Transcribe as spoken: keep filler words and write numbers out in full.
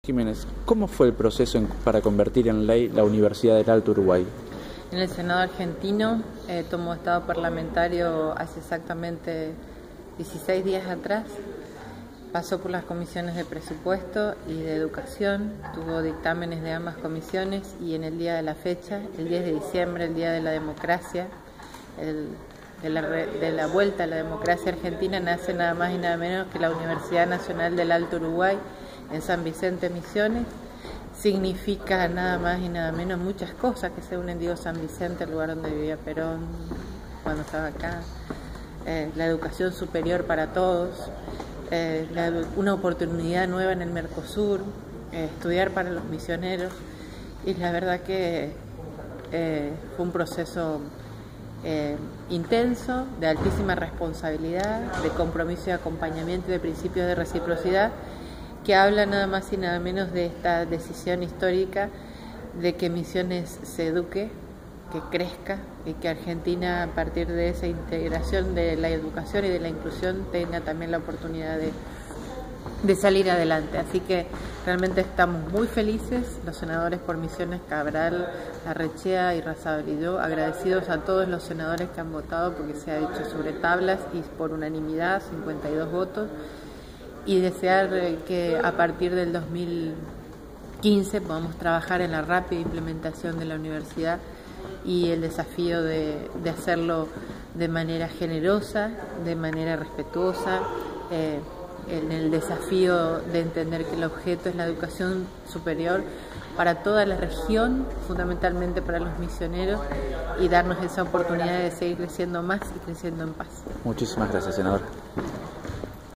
Jiménez, ¿cómo fue el proceso en, para convertir en ley la Universidad del Alto Uruguay? En el Senado argentino eh, tomó estado parlamentario hace exactamente dieciséis días atrás. Pasó por las comisiones de presupuesto y de educación, tuvo dictámenes de ambas comisiones y en el día de la fecha, el diez de diciembre, el día de la democracia, el, de, la, de la vuelta a la democracia argentina, nace nada más y nada menos que la Universidad Nacional del Alto Uruguay en San Vicente, Misiones. Significa nada más y nada menos muchas cosas que se unen, digo, San Vicente, el lugar donde vivía Perón cuando estaba acá, eh, la educación superior para todos, eh, la, una oportunidad nueva en el Mercosur, eh, estudiar para los misioneros, y la verdad que eh, fue un proceso eh, intenso, de altísima responsabilidad, de compromiso y acompañamiento y de principios de reciprocidad, que habla nada más y nada menos de esta decisión histórica de que Misiones se eduque, que crezca y que Argentina, a partir de esa integración de la educación y de la inclusión, tenga también la oportunidad de, de salir adelante. Así que realmente estamos muy felices, los senadores por Misiones, Cabral, Arrechea y Razabal y yo, agradecidos a todos los senadores que han votado, porque se ha hecho sobre tablas y por unanimidad, cincuenta y dos votos. Y desear que a partir del dos mil quince podamos trabajar en la rápida implementación de la universidad y el desafío de, de hacerlo de manera generosa, de manera respetuosa, eh, en el desafío de entender que el objeto es la educación superior para toda la región, fundamentalmente para los misioneros, y darnos esa oportunidad de seguir creciendo más y creciendo en paz. Muchísimas gracias, senador.